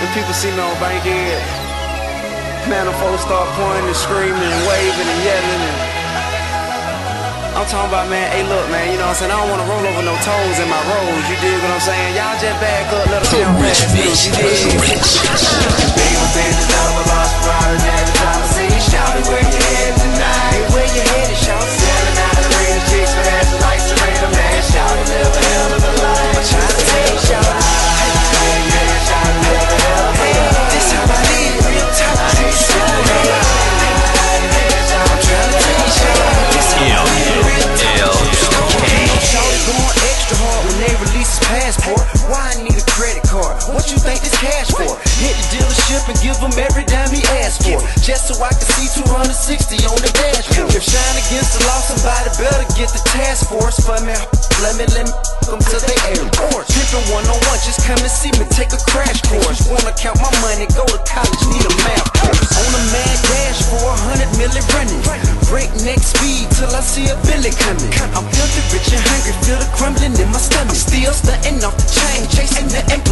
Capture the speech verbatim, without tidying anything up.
When people see me on Bankhead, man, the folks start pointing and screaming and waving and yelling and I'm talking about, man, hey look, man, you know what I'm saying? I don't wanna roll over no toes in my roads, you dig what I'm saying? Y'all just back up, let us down past me, you dig? Baby, I'm standing out of a lost ride, and every time I see you, shout it, where you headed tonight? Hey, where you headed, shout it? Selling out of the range, chicks for ass like Serena, man, shout it, live a hell of a life. I'm trying to tell you, shout it. Hey, yeah, shout it, live a hell of a life. This how I live, real talk, hey, shout it, hey, I'm trying to tell you, shout it. Going extra hard when they release his passport. Why I need a credit card? What you think this cash for? Hit the dealership and give him every dime he asked for, just so I can see two hundred sixty on the dashboard. If shine against the law, somebody better get the task force for me. Let me, let me come to the airport. Pimpin' one on one, just come and see me take a crash course. Wanna count my money, go to college, need a math course. On a mad dash for a hundred million running. Breakneck speed till I see a Billy coming. I'm filthy, rich and hungry, feel the crumbling in my stomach. Still stunting off the chain, chasing the empty.